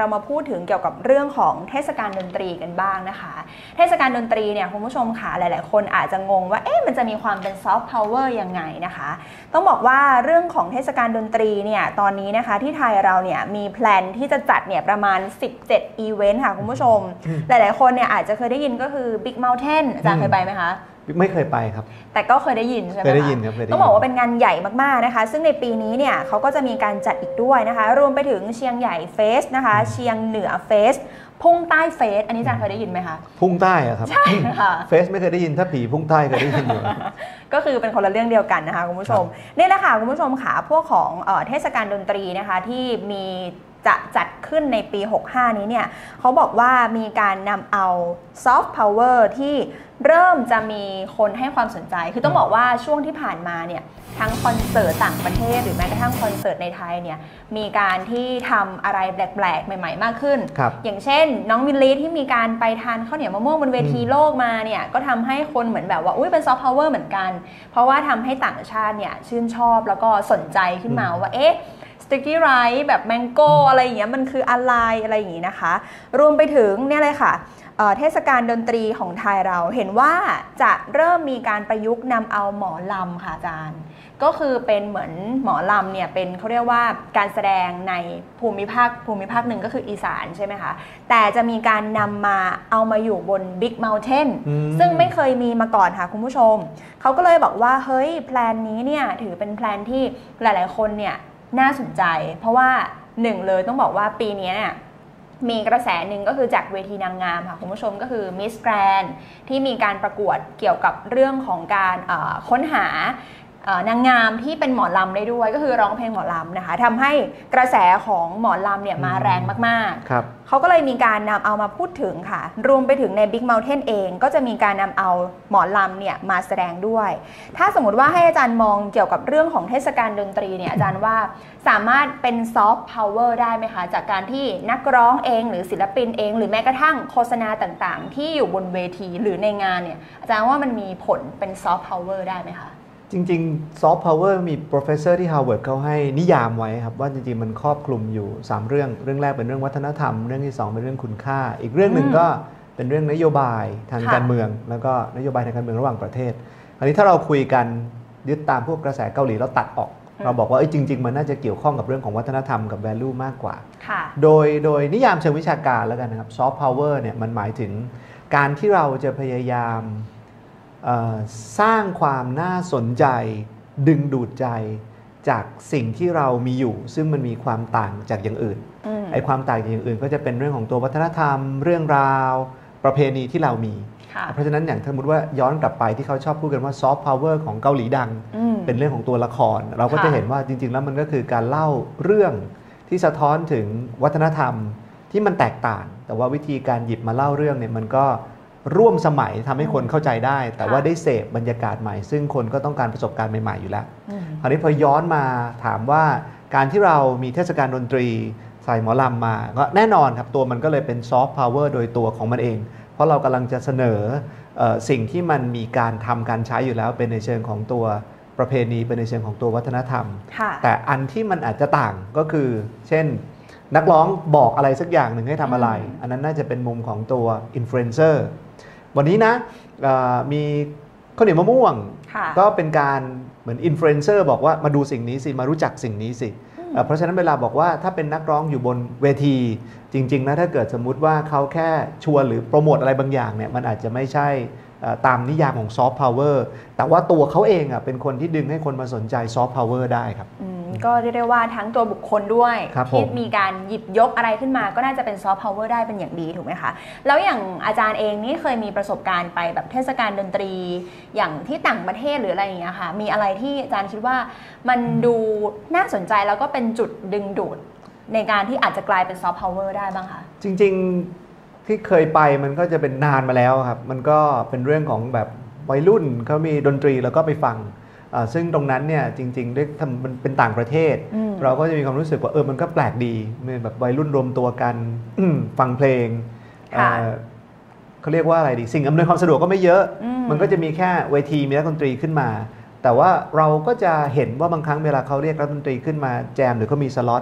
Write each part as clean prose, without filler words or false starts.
เรามาพูดถึงเกี่ยวกับเรื่องของเทศกาลดนตรีกันบ้างนะคะเทศกาลดนตรีเนี่ยคุณผู้ชมค่ะหลายๆคนอาจจะงงว่ามันจะมีความเป็นซอฟต์พาวเวอร์ยังไงนะคะต้องบอกว่าเรื่องของเทศกาลดนตรีเนี่ยตอนนี้นะคะที่ไทยเราเนี่ยมีแพลนที่จะจัดเนี่ยประมาณ17อีเวนต์ค่ะคุณผู้ชมหลายๆคนเนี่ยอาจจะเคยได้ยินก็คือ Big Mountain อาจารย์เคยไปไหมคะไม่เคยไปครับแต่ก็เคยได้ยินใช่ไหมคะเคยได้ยินครับต้องบอกว่าเป็นงานใหญ่มากๆนะคะซึ่งในปีนี้เนี่ยเขาก็จะมีการจัดอีกด้วยนะคะรวมไปถึงเชียงใหญ่เฟสนะคะเชียงเหนือเฟสพุ่งใต้เฟสอันนี้อาจารย์เคยได้ยินไหมคะพุ่งใต้อะครับใช่ค่ะเฟสไม่เคยได้ยินถ้าผีพุ่งใต้เคยได้ยินอยู่ก็คือเป็นคนละเรื่องเดียวกันนะคะคุณผู้ชมนี่แหละค่ะคุณผู้ชมค่ะพวกของเทศกาลดนตรีนะคะที่มีจะจัดขึ้นในปี65นี้เนี่ยเขาบอกว่ามีการนำเอาซอฟต์พาวเวอร์ที่เริ่มจะมีคนให้ความสนใจคือต้องบอกว่าช่วงที่ผ่านมาเนี่ยทั้งคอนเสิร์ตต่างประเทศหรือแม้กระทั่งคอนเสิร์ตในไทยเนี่ยมีการที่ทำอะไรแปลกๆใหม่ๆมากขึ้นอย่างเช่นน้องวิลลี่ที่มีการไปทานข้าวเหนียวมะม่วงบนเวทีโลกมาเนี่ยก็ทำให้คนเหมือนแบบว่าเป็นซอฟต์พาวเวอร์เหมือนกันเพราะว่าทำให้ต่างชาติเนี่ยชื่นชอบแล้วก็สนใจขึ้นมาว่าสติ๊กกี้ไรซ์แบบแมงโก้อะไรอย่างเงี้ยมันคืออะไรอย่างงี้นะคะรวมไปถึงเนี่ยเลยค่ะเทศกาลดนตรีของไทยเราเห็นว่าจะเริ่มมีการประยุกต์นำเอาหมอลำค่ะอาจารย์ก็คือเป็นเหมือนหมอลำเนี่ยเป็นเขาเรียกว่าการแสดงในภูมิภาคหนึ่งก็คืออีสานใช่ไหมคะแต่จะมีการนำมาเอามาอยู่บน Big Mountain ซึ่งไม่เคยมีมาก่อนค่ะคุณผู้ชมเขาก็เลยบอกว่าเฮ้ยแพลนนี้เนี่ยถือเป็นแพลนที่หลายๆคนเนี่ยน่าสนใจเพราะว่าหนึ่งเลยต้องบอกว่าปีนี้เนี่ยมีกระแสหนึ่งก็คือจากเวทีนางงามค่ะคุณผู้ชมก็คือ Miss Grand ที่มีการประกวดเกี่ยวกับเรื่องของการค้นหานางงามที่เป็นหมอลำได้ด้วยก็คือร้องเพลงหมอลำนะคะทำให้กระแสของหมอลำเนี่ยมาแรงมากๆเขาก็เลยมีการนำเอามาพูดถึงค่ะรวมไปถึงใน Big Mountain เองก็จะมีการนำเอาหมอลำเนี่ยมาแสดงด้วยถ้าสมมติว่าให้อาจารย์มองเกี่ยวกับเรื่องของเทศกาลดนตรีเนี่ยอาจารย์ว่าสามารถเป็นซอฟต์พาวเวอร์ได้ไหมคะจากการที่นักร้องเองหรือศิลปินเองหรือแม้กระทั่งโฆษณาต่างๆที่อยู่บนเวทีหรือในงานเนี่ยอาจารย์ว่ามันมีผลเป็นซอฟต์พาวเวอร์ได้ไหมคะจริงๆซอฟต์พาวเวอร์มี professor ที่ Harvard เขาให้นิยามไว้ครับว่าจริงๆมันครอบคลุมอยู่3เรื่องแรกเป็นเรื่องวัฒนธรรมเรื่องที่2เป็นเรื่องคุณค่าอีกเรื่องหนึ่งก็เป็นเรื่องนโยบายทางการเมืองแล้วก็นโยบายทางการเมืองระหว่างประเทศคราวนี้ถ้าเราคุยกันยึดตามพวกกระแสเกาหลีเราตัดออกเราบอกว่าจริงๆมันน่าจะเกี่ยวข้องกับเรื่องของวัฒนธรรมกับ value มากกว่าโดยนิยามเชิงวิชาการแล้วกันนะครับซอฟต์พาวเวอร์เนี่ยมันหมายถึงการที่เราจะพยายามสร้างความน่าสนใจดึงดูดใจจากสิ่งที่เรามีอยู่ซึ่งมันมีความต่างจากอย่างอื่นไอ้ความต่างจากอย่างอื่นก็จะเป็นเรื่องของตัววัฒนธรรมเรื่องราวประเพณีที่เรามีเพราะฉะนั้นอย่างสมมติว่าย้อนกลับไปที่เขาชอบพูดกันว่าซอฟต์พาวเวอร์ของเกาหลีดังเป็นเรื่องของตัวละครเราก็จะเห็นว่าจริงๆแล้วมันก็คือการเล่าเรื่องที่สะท้อนถึงวัฒนธรรมที่มันแตกต่างแต่ว่าวิธีการหยิบมาเล่าเรื่องเนี่ยมันก็ร่วมสมัยทำให้คนเข้าใจได้แต่ว่าได้เสพบรรยากาศใหม่ซึ่งคนก็ต้องการประสบการณ์ใหม่ๆอยู่แล้วคราวนี้พอย้อนมาถามว่าการที่เรามีเทศกาลดนตรีใส่หมอลำมาก็แน่นอนครับตัวมันก็เลยเป็นซอฟต์พาวเวอร์โดยตัวของมันเองเพราะเรากำลังจะเสนอสิ่งที่มันมีการทำการใช้อยู่แล้วเป็นในเชิงของตัวประเพณีเป็นในเชิงของตัววัฒนธรรมแต่อันที่มันอาจจะต่างก็คือเช่นนักร้องบอกอะไรสักอย่างหนึ่งให้ทำอะไรอันนั้นน่าจะเป็นมุมของตัวอินฟลูเอนเซอร์วันนี้นะมีข้าวเหนียวมะม่วงก็เป็นการเหมือนอินฟลูเอนเซอร์บอกว่ามาดูสิ่งนี้สิมารู้จักสิ่งนี้สิเพราะฉะนั้นเวลาบอกว่าถ้าเป็นนักร้องอยู่บนเวทีจริงๆนะถ้าเกิดสมมุติว่าเขาแค่ชวนหรือโปรโมทอะไรบางอย่างเนี่ยมันอาจจะไม่ใช่ตามนิยามของซอฟต์พาวเวอร์แต่ว่าตัวเขาเองเป็นคนที่ดึงให้คนมาสนใจซอฟต์พาวเวอร์ได้ครับก็เรียกได้ว่าทั้งตัวบุคคลด้วยที่มีการหยิบยกอะไรขึ้นมาก็น่าจะเป็นซอฟต์พาวเวอร์ได้เป็นอย่างดีถูกไหมคะแล้วอย่างอาจารย์เองนี่เคยมีประสบการณ์ไปแบบเทศกาลดนตรีอย่างที่ต่างประเทศหรืออะไรอย่างเงี้ยค่ะมีอะไรที่อาจารย์คิดว่ามันดูน่าสนใจแล้วก็เป็นจุดดึงดูดในการที่อาจจะกลายเป็นซอฟต์พาวเวอร์ได้บ้างคะจริงๆที่เคยไปมันก็จะเป็นนานมาแล้วครับมันก็เป็นเรื่องของแบบวัยรุ่นเขามีดนตรีแล้วก็ไปฟังซึ่งตรงนั้นเนี่ยจริงๆด้วยมันเป็นต่างประเทศเราก็จะมีความรู้สึกว่ามันก็แปลกดีมันแบบวัยรุ่นรวมตัวกันฟังเพลงเขาเรียกว่าอะไรดีสิ่งอำนวยความสะดวกก็ไม่เยอะมันก็จะมีแค่เวทีมีนักดนตรีขึ้นมาแต่ว่าเราก็จะเห็นว่าบางครั้งเวลาเขาเรียกนักดนตรีขึ้นมาแจมหรือเขามีสล็อต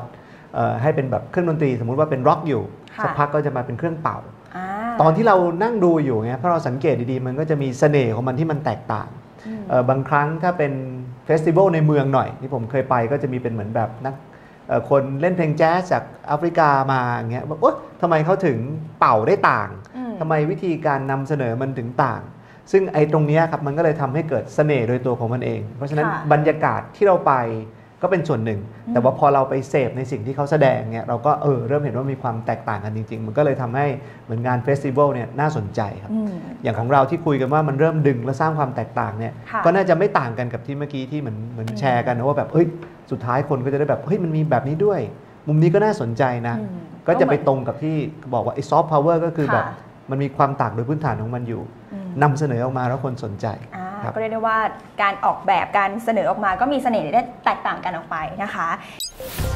ให้เป็นแบบเครื่องดนตรีสมมุติว่าเป็นร็อกอยู่ค่ะสักพักก็จะมาเป็นเครื่องเป่าอ่าตอนที่เรานั่งดูอยู่เนี่ยพอเราสังเกตดีๆมันก็จะมีเสน่ห์ของมันที่มันแตกต่าง บางครั้งถ้าเป็นเฟสติวัลในเมืองหน่อยที่ผมเคยไปก็จะมีเป็นเหมือนแบบนักคนเล่นเพลงแจ๊สจากแอฟริกามาอย่างเงี้ยบอกโอ๊ยทำไมเขาถึงเป่าได้ต่างทำไมวิธีการนำเสนอมันถึงต่าง ซึ่งไอ้ตรงนี้ครับมันก็เลยทำให้เกิดเสน่ห์โดยตัวของมันเอง เพราะฉะนั้นค่ะบรรยากาศที่เราไปก็เป็นส่วนหนึ่ง แต่ว่าพอเราไปเสพในสิ่งที่เขาแสดงเนี่ยเราก็เริ่มเห็นว่ามีความแตกต่างกันจริงๆ มันก็เลยทำให้เหมือนงานเฟสติวัลเนี่ยน่าสนใจครับ อย่างของเราที่คุยกันว่ามันเริ่มดึงและสร้างความแตกต่างเนี่ยค่ะก็น่าจะไม่ต่างกันกับที่เมื่อกี้ที่เหมือนแชร์กันนะว่าแบบเฮ้ยสุดท้ายคนก็จะได้แบบเฮ้ยมันมีแบบนี้ด้วย มุมนี้ก็น่าสนใจนะ ก็จะไปตรงกับที่บอกว่าไอ้ซอฟต์พาวเวอร์ก็คือแบบมันมีความต่างโดยพื้นฐานของมันอยู่นำเสนอออกมาแล้วคนสนใจครับก็เรียกได้ว่าการออกแบบการเสนอออกมาก็มีเสน่ห์ได้แตกต่างกันออกไปนะคะ